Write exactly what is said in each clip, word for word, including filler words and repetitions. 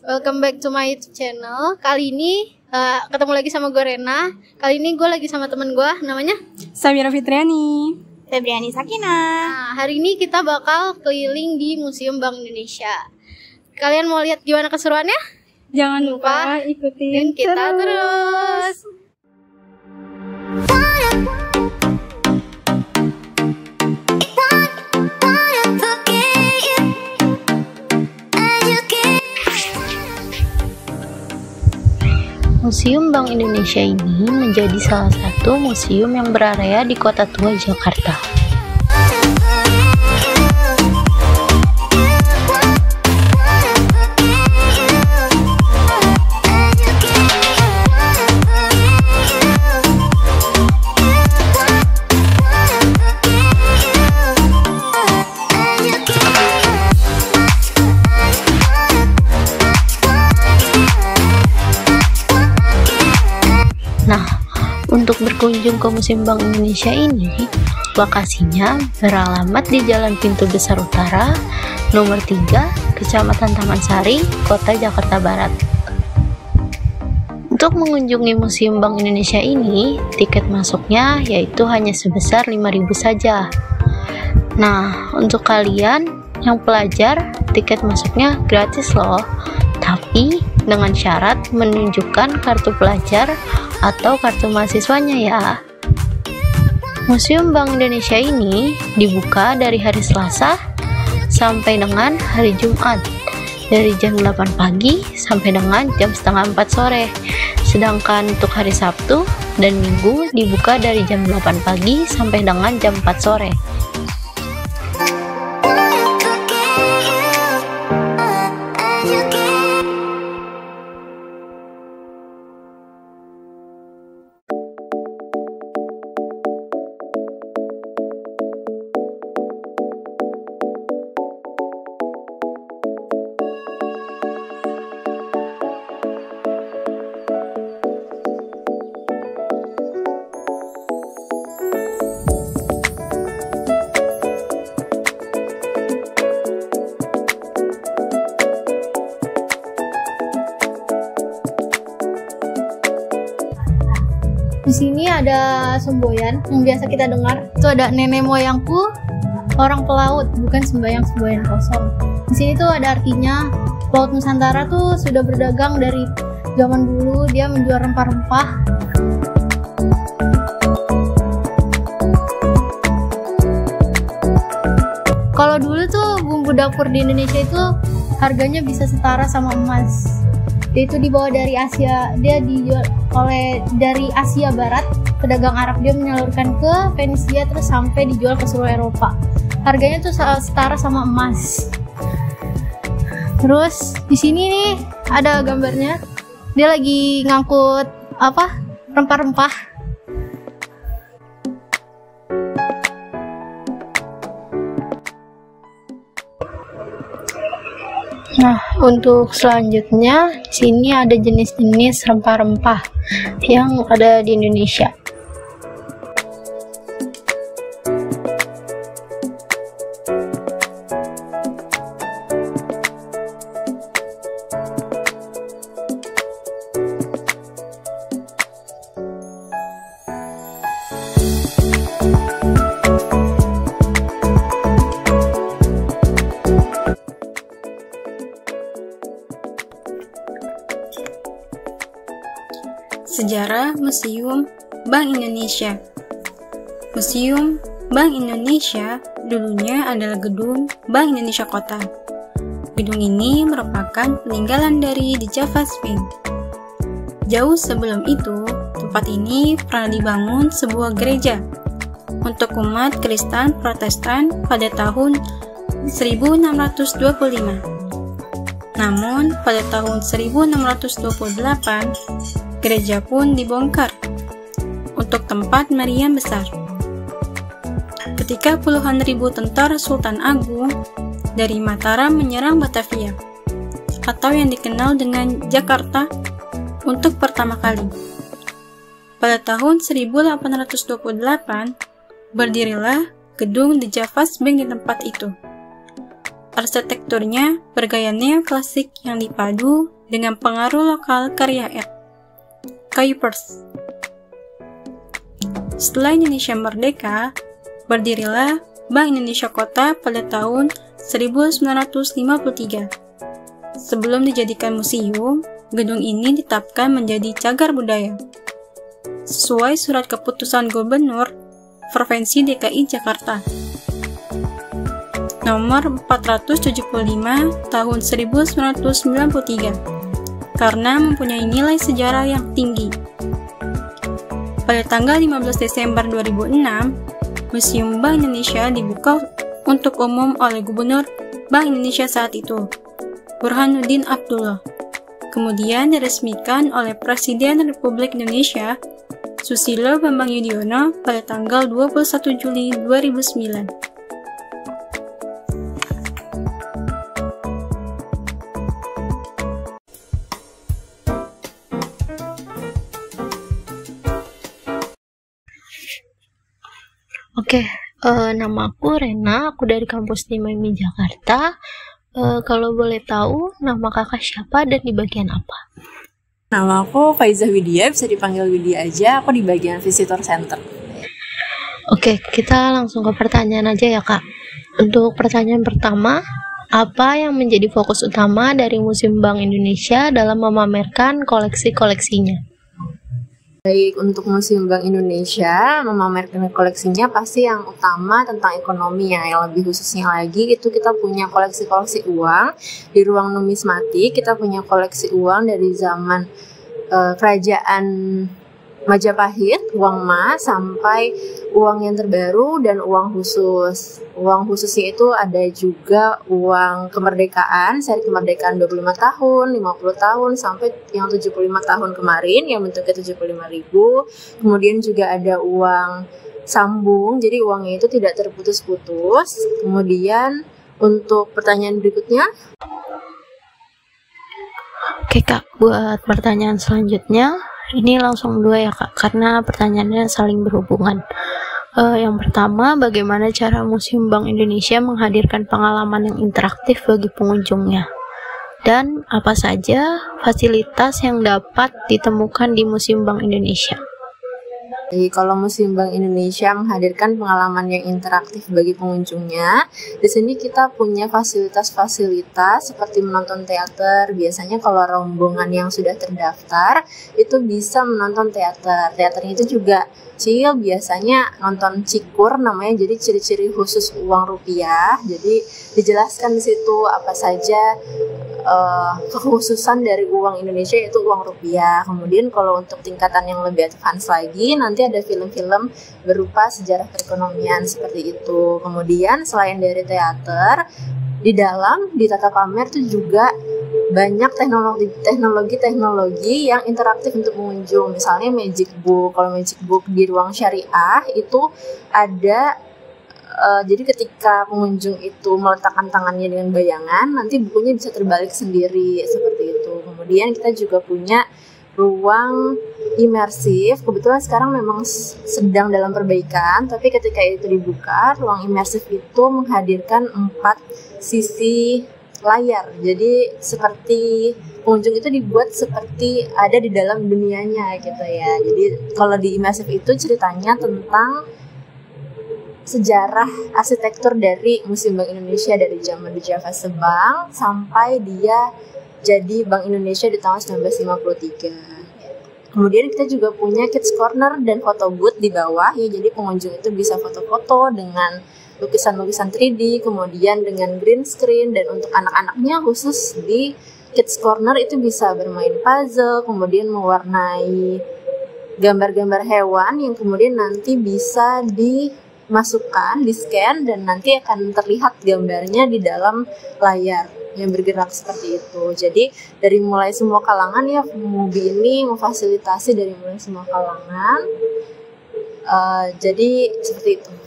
welcome back to my YouTube channel. Kali ini uh, ketemu lagi sama gue Rena. Kali ini gue lagi sama temen gue, namanya Samira Fitriani, Febriani Sakina. Nah, hari ini kita bakal keliling di Museum Bank Indonesia. Kalian mau lihat gimana keseruannya? Jangan lupa ikutin kita terus. Museum Bank Indonesia ini menjadi salah satu museum yang berarea di Kota Tua, Jakarta. Nah, untuk berkunjung ke Museum Bank Indonesia ini, lokasinya beralamat di Jalan Pintu Besar Utara, nomor tiga, Kecamatan Taman Sari, Kota Jakarta Barat. Untuk mengunjungi Museum Bank Indonesia ini, tiket masuknya yaitu hanya sebesar lima ribu saja. Nah, untuk kalian yang pelajar, tiket masuknya gratis loh, tapi dengan syarat menunjukkan kartu pelajar atau kartu mahasiswanya ya. Museum Bank Indonesia ini dibuka dari hari Selasa sampai dengan hari Jumat, dari jam delapan pagi sampai dengan jam setengah empat sore. Sedangkan untuk hari Sabtu dan Minggu dibuka dari jam delapan pagi sampai dengan jam empat sore. Di sini ada semboyan yang biasa kita dengar. Itu ada nenek moyangku orang pelaut, bukan sembayang-semboyan kosong. Di sini tuh ada artinya Pelaut Nusantara tuh sudah berdagang dari zaman dulu, dia menjual rempah-rempah. Kalau dulu tuh bumbu dapur di Indonesia itu harganya bisa setara sama emas. Dia itu dibawa dari Asia, dia dijual oleh dari Asia Barat, pedagang Arab, dia menyalurkan ke Venesia terus sampai dijual ke seluruh Eropa. Harganya tuh setara sama emas. Terus di sini nih ada gambarnya, dia lagi ngangkut apa rempah-rempah. Nah, untuk selanjutnya, di sini ada jenis-jenis rempah-rempah yang ada di Indonesia. Sejarah Museum Bank Indonesia. Museum Bank Indonesia dulunya adalah gedung Bank Indonesia Kota. Gedung ini merupakan peninggalan dari The Javas Bank. Jauh sebelum itu, tempat ini pernah dibangun sebuah gereja untuk umat Kristen Protestan pada tahun seribu enam ratus dua puluh lima. Namun, pada tahun seribu enam ratus dua puluh delapan, gereja pun dibongkar untuk tempat meriam besar. Ketika puluhan ribu tentara Sultan Agung dari Mataram menyerang Batavia, atau yang dikenal dengan Jakarta, untuk pertama kali. Pada tahun seribu delapan ratus dua puluh delapan, berdirilah gedung The Javas Bank di tempat itu. Arsitekturnya bergaya neoklasik yang dipadu dengan pengaruh lokal ke rakyat. Kuipers. Setelah Indonesia merdeka, berdirilah Bank Indonesia Kota pada tahun seribu sembilan ratus lima puluh tiga. Sebelum dijadikan museum, gedung ini ditetapkan menjadi cagar budaya. Sesuai surat keputusan Gubernur Provinsi D K I Jakarta nomor empat ratus tujuh puluh lima tahun seribu sembilan ratus sembilan puluh tiga, karena mempunyai nilai sejarah yang tinggi. Pada tanggal lima belas Desember dua ribu enam, Museum Bank Indonesia dibuka untuk umum oleh Gubernur Bank Indonesia saat itu, Burhanuddin Abdullah. Kemudian diresmikan oleh Presiden Republik Indonesia, Susilo Bambang Yudhoyono pada tanggal dua puluh satu Juli dua ribu sembilan. Oke, uh, nama aku Rena, aku dari kampus di M I Jakarta. Uh, kalau boleh tahu, nama kakak siapa dan di bagian apa? Nama aku Faizah Widya, bisa dipanggil Widya aja, aku di bagian Visitor Center. Oke, kita langsung ke pertanyaan aja ya kak. Untuk pertanyaan pertama, apa yang menjadi fokus utama dari Museum Bank Indonesia dalam memamerkan koleksi-koleksinya? Baik, untuk Museum Bank Indonesia memamerkan koleksinya pasti yang utama tentang ekonomi ya. Yang lebih khususnya lagi itu kita punya koleksi-koleksi uang. Di ruang numismatik kita punya koleksi uang dari zaman eh, kerajaan Majapahit, uang emas, sampai uang yang terbaru dan uang khusus. Uang khususnya itu ada juga uang kemerdekaan, seri kemerdekaan dua puluh lima tahun, lima puluh tahun, sampai yang tujuh puluh lima tahun kemarin yang bentuknya tujuh puluh lima ribu. Kemudian juga ada uang sambung, jadi uangnya itu tidak terputus-putus. Kemudian untuk pertanyaan berikutnya. Oke kak, buat pertanyaan selanjutnya, ini langsung dua ya kak, karena pertanyaannya saling berhubungan. Uh, yang pertama, bagaimana cara Museum Bank Indonesia menghadirkan pengalaman yang interaktif bagi pengunjungnya? Dan apa saja fasilitas yang dapat ditemukan di Museum Bank Indonesia? Jadi kalau Museum Bank Indonesia menghadirkan pengalaman yang interaktif bagi pengunjungnya, di sini kita punya fasilitas-fasilitas seperti menonton teater. Biasanya kalau rombongan yang sudah terdaftar itu bisa menonton teater. Teaternya itu juga kecil, biasanya nonton cikur namanya, jadi ciri-ciri khusus uang rupiah. Jadi dijelaskan di situ apa saja Uh, kekhususan dari uang Indonesia, yaitu uang rupiah. Kemudian kalau untuk tingkatan yang lebih advance lagi, nanti ada film-film berupa sejarah perekonomian seperti itu. Kemudian selain dari teater, di dalam di tata pamer itu juga banyak teknologi-teknologi yang interaktif untuk pengunjung. Misalnya Magic Book. Kalau Magic Book di ruang syariah itu ada Uh, jadi ketika pengunjung itu meletakkan tangannya dengan bayangan, nanti bukunya bisa terbalik sendiri seperti itu. Kemudian kita juga punya ruang imersif. Kebetulan sekarang memang sedang dalam perbaikan, tapi ketika itu dibuka, ruang imersif itu menghadirkan empat sisi layar. Jadi seperti pengunjung itu dibuat seperti ada di dalam dunianya gitu ya. Jadi kalau di imersif itu ceritanya tentang sejarah arsitektur dari Museum Bank Indonesia dari zaman The Java Bank sampai dia jadi Bank Indonesia di tahun seribu sembilan ratus lima puluh tiga. Kemudian kita juga punya Kids Corner dan Photo Booth di bawah ya, jadi pengunjung itu bisa foto-foto dengan lukisan-lukisan tiga D, kemudian dengan green screen, dan untuk anak-anaknya khusus di Kids Corner itu bisa bermain puzzle, kemudian mewarnai gambar-gambar hewan yang kemudian nanti bisa di masukkan, di scan, dan nanti akan terlihat gambarnya di dalam layar yang bergerak seperti itu. Jadi dari mulai semua kalangan ya, Mubi ini memfasilitasi dari mulai semua kalangan. Uh, jadi seperti itu.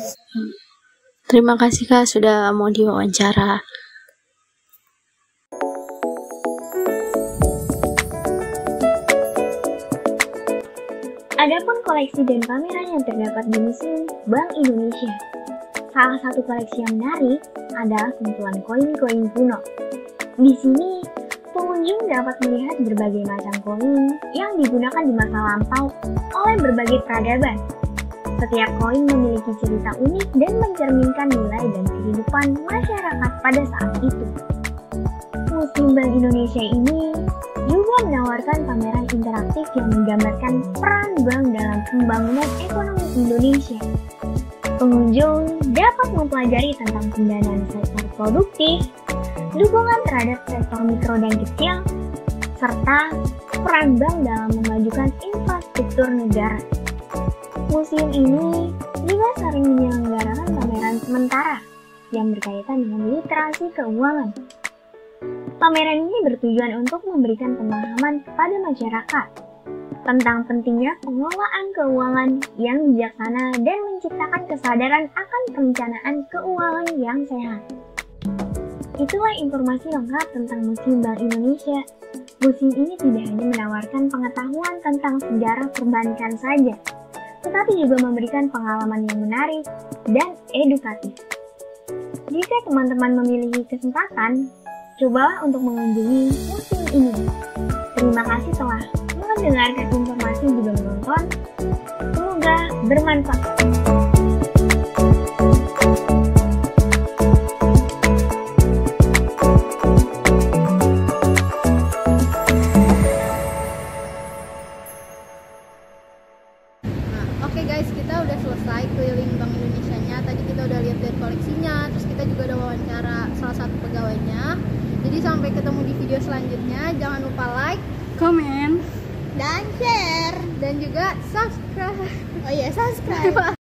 Terima kasih kak sudah mau diwawancara. Adapun koleksi dan pameran yang terdapat di Museum Bank Indonesia, salah satu koleksi yang menarik adalah kumpulan koin-koin kuno. Di sini, pengunjung pengunjung dapat melihat berbagai macam koin yang digunakan di masa lampau oleh berbagai peradaban. Setiap koin memiliki cerita unik dan mencerminkan nilai dan kehidupan masyarakat pada saat itu. Museum Bank Indonesia ini juga menawarkan pameran interaktif yang menggambarkan peran bank dalam pembangunan ekonomi Indonesia. Pengunjung dapat mempelajari tentang pendanaan sektor produktif, dukungan terhadap sektor mikro dan kecil, serta peran bank dalam memajukan infrastruktur negara. Museum ini juga sering menyelenggarakan pameran sementara yang berkaitan dengan literasi keuangan. Pameran ini bertujuan untuk memberikan pemahaman kepada masyarakat tentang pentingnya pengelolaan keuangan yang bijaksana dan menciptakan kesadaran akan perencanaan keuangan yang sehat. Itulah informasi lengkap tentang Museum Bank Indonesia. Museum ini tidak hanya menawarkan pengetahuan tentang sejarah perbankan saja, tetapi juga memberikan pengalaman yang menarik dan edukatif. Jika teman-teman memiliki kesempatan, cobalah untuk mengunjungi museum ini. Terima kasih telah mendengarkan informasi juga menonton. Semoga bermanfaat. Oke guys, kita udah selesai keliling Bank Indonesianya. Tadi kita udah lihat dari koleksinya, terus kita juga udah wawancara salah satu pegawainya. Jadi sampai ketemu di video selanjutnya. Jangan lupa like, Komen dan share, dan juga subscribe. Oh iya, subscribe.